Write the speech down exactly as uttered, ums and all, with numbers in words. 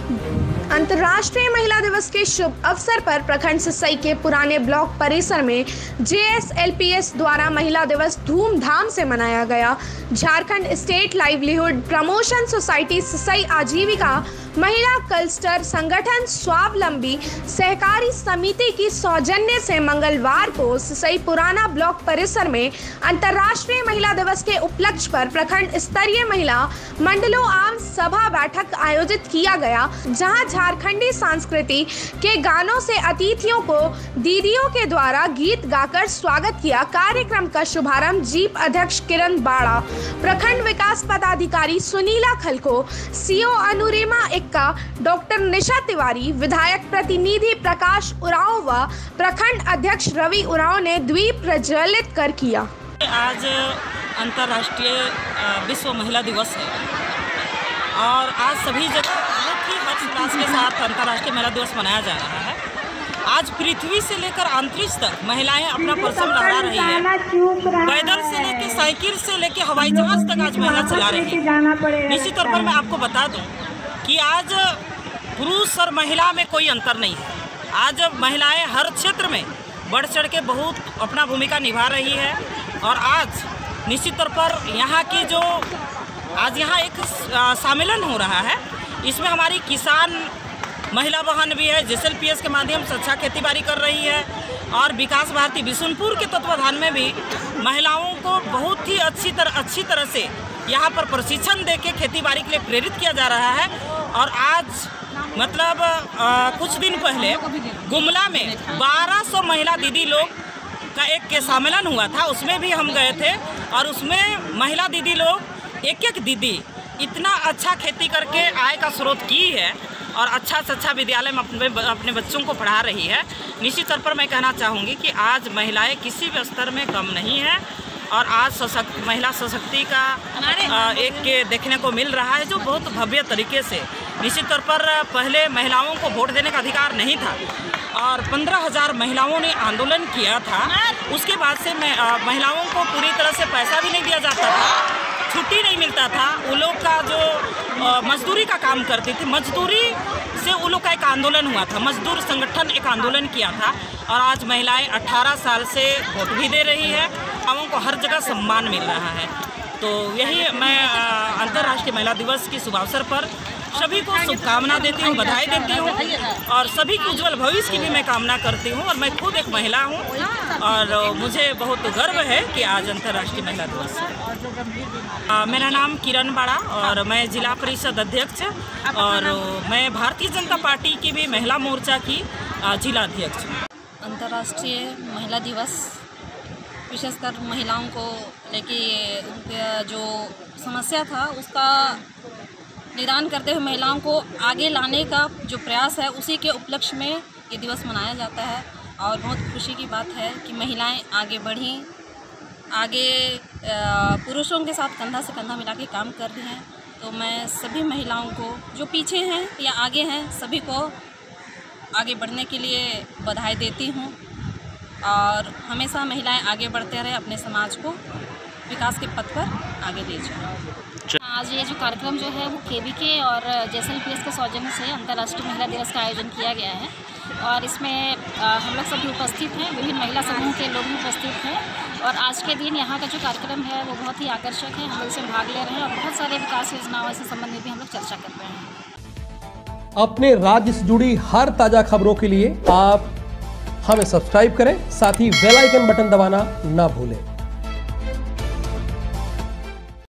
अंतर्राष्ट्रीय महिला दिवस के शुभ अवसर पर प्रखंड सिसई के पुराने ब्लॉक परिसर में J S L P S द्वारा महिला दिवस धूमधाम से मनाया गया। Jharkhand state livelihood promotion society Sisai आजीविका महिला क्लस्टर संगठन स्वावलंबी सहकारी समिति की सौजन्य से मंगलवार को सिसई पुराना ब्लॉक परिसर में अंतर्राष्ट्रीय महिला दिवस के उपलक्ष्य पर प्रखंड स्तरीय महिला मंडलों आम सभा बैठक आयोजित किया गया, जहां झारखंडी संस्कृति के गानों से अतिथियों को दीदियों के द्वारा गीत गाकर स्वागत किया। कार्यक्रम का शुभारंभ जीप अध्यक्ष किरण बाड़ा, प्रखंड विकास पदाधिकारी सुनीला खलको, सीओ अनुरिमा इक्का, डॉक्टर निशा तिवारी, विधायक प्रतिनिधि प्रकाश उरांव व प्रखंड अध्यक्ष रवि उरांव ने द्वीप प्रज्वलित कर किया। आज अंतर्राष्ट्रीय विश्व महिला दिवस है और आज सभी जगह बहुत ही हर्षोल्लास के साथ अंतर्राष्ट्रीय महिला दिवस मनाया जा रहा है। आज पृथ्वी से लेकर अंतरिक्ष तक महिलाएं अपना परचम लहरा रही है। पैदल से लेकर साइकिल से लेकर हवाई जहाज तक आज महिला चला रही है। निश्चित तौर पर मैं आपको बता दूं कि आज पुरुष और महिला में कोई अंतर नहीं है। आज महिलाएं हर क्षेत्र में बढ़ चढ़ के बहुत अपना भूमिका निभा रही है और आज निश्चित तौर पर यहाँ की जो आज यहाँ एक सम्मेलन हो रहा है, इसमें हमारी किसान महिला बहन भी है, J S L P S के माध्यम से अच्छा खेती बाड़ी कर रही है और विकास भारती बिशुनपुर के तत्वाधान में भी महिलाओं को बहुत ही अच्छी तरह अच्छी तरह से यहाँ पर प्रशिक्षण देके खेती बाड़ी के लिए प्रेरित किया जा रहा है। और आज मतलब आ, कुछ दिन पहले गुमला में बारह सौ महिला दीदी लोग का एक के सम्मेलन हुआ था, उसमें भी हम गए थे और उसमें महिला दीदी लोग एक एक दीदी इतना अच्छा खेती करके आय का स्रोत की है और अच्छा से अच्छा विद्यालय में अपने अपने बच्चों को पढ़ा रही है। निश्चित तौर पर मैं कहना चाहूँगी कि आज महिलाएं किसी भी स्तर में कम नहीं है और आज सशक्त महिला सशक्ति का एक के देखने को मिल रहा है, जो बहुत भव्य तरीके से। निश्चित तौर पर पहले महिलाओं को वोट देने का अधिकार नहीं था और पंद्रह हज़ार महिलाओं ने आंदोलन किया था। उसके बाद से महिलाओं को पूरी तरह से पैसा भी नहीं दिया जाता था, छुट्टी नहीं मिलता था। वो लोग का जो मजदूरी का काम करती थी, मजदूरी से वो लोग का एक आंदोलन हुआ था, मजदूर संगठन एक आंदोलन किया था और आज महिलाएं अठारह साल से वोट भी दे रही है, हमों को हर जगह सम्मान मिल रहा है। तो यही मैं अंतर्राष्ट्रीय महिला दिवस की शुभ अवसर पर सभी को शुभकामना देती हूँ, बधाई देती हूँ और सभी की उज्जवल भविष्य की भी मैं कामना करती हूँ। और मैं खुद एक महिला हूँ और मुझे बहुत गर्व है कि आज अंतर्राष्ट्रीय महिला दिवस है। मेरा नाम किरण बाड़ा और मैं जिला परिषद अध्यक्ष और मैं भारतीय जनता पार्टी की भी महिला मोर्चा की जिला अध्यक्ष हूँ। अंतर्राष्ट्रीय महिला दिवस विशेषकर महिलाओं को लेके उनका जो समस्या था उसका निदान करते हुए महिलाओं को आगे लाने का जो प्रयास है, उसी के उपलक्ष्य में ये दिवस मनाया जाता है और बहुत खुशी की बात है कि महिलाएं आगे बढ़ी, आगे पुरुषों के साथ कंधा से कंधा मिला के काम कर रही हैं। तो मैं सभी महिलाओं को जो पीछे हैं या आगे हैं सभी को आगे बढ़ने के लिए बधाई देती हूँ और हमेशा महिलाएं आगे बढ़ते रहे, अपने समाज को विकास के पथ पर आगे ले जाएं। आज ये जो कार्यक्रम जो है वो के वी के और J S L P S के सौजन्य से अंतर्राष्ट्रीय महिला दिवस का आयोजन किया गया है और इसमें हम लोग सभी उपस्थित हैं, विभिन्न महिला समूह के लोग भी उपस्थित हैं और आज के दिन यहाँ का जो कार्यक्रम है वो बहुत ही आकर्षक है। हम लोग इसमें भाग ले रहे हैं और बहुत सारे विकास योजनाओं से संबंधित भी हम लोग चर्चा कर रहे हैं। अपने राज्य से जुड़ी हर ताज़ा खबरों के लिए आप हमें सब्सक्राइब करें, साथ ही बेल आइकन बटन दबाना ना भूलें।